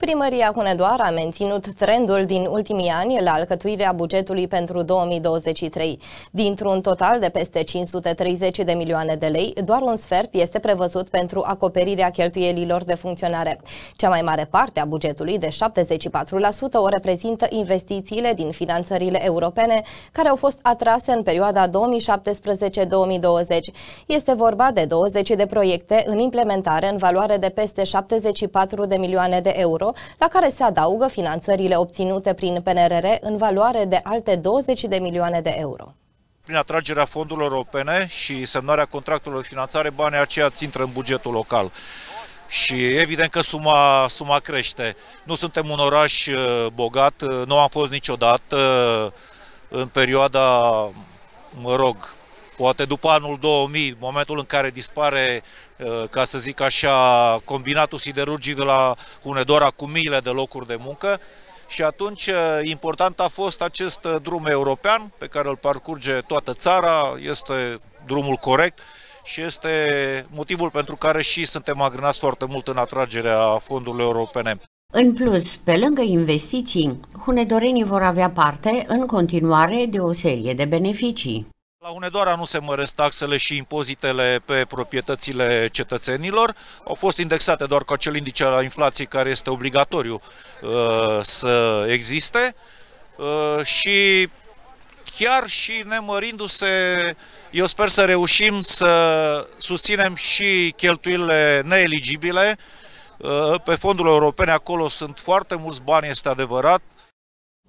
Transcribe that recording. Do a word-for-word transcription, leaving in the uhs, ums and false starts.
Primăria Hunedoara a menținut trendul din ultimii ani la alcătuirea bugetului pentru două mii douăzeci și trei. Dintr-un total de peste cinci sute treizeci de milioane de lei, doar un sfert este prevăzut pentru acoperirea cheltuielilor de funcționare. Cea mai mare parte a bugetului, de șaptezeci și patru la sută, o reprezintă investițiile din finanțările europene, care au fost atrase în perioada două mii șaptesprezece două mii douăzeci. Este vorba de douăzeci de proiecte în implementare în valoare de peste șaptezeci și patru de milioane de euro, la care se adaugă finanțările obținute prin P N R R în valoare de alte douăzeci de milioane de euro. Prin atragerea fondurilor europene și semnarea contractelor de finanțare, banii aceia intră în bugetul local. Și evident că suma, suma crește. Nu suntem un oraș bogat, nu am fost niciodată în perioada, mă rog, poate după anul două mii, momentul în care dispare, ca să zic așa, combinatul siderurgic de la Hunedoara cu miile de locuri de muncă. Și atunci important a fost acest drum european pe care îl parcurge toată țara, este drumul corect și este motivul pentru care și suntem agrinați foarte mult în atragerea fondurilor europene. În plus, pe lângă investiții, hunedorenii vor avea parte în continuare de o serie de beneficii. La Hunedoara nu se măresc taxele și impozitele pe proprietățile cetățenilor, au fost indexate doar cu acel indice la inflație care este obligatoriu uh, să existe uh, și chiar și nemărindu-se, eu sper să reușim să susținem și cheltuielile neeligibile. Pe fondurile europene acolo sunt foarte mulți bani, este adevărat,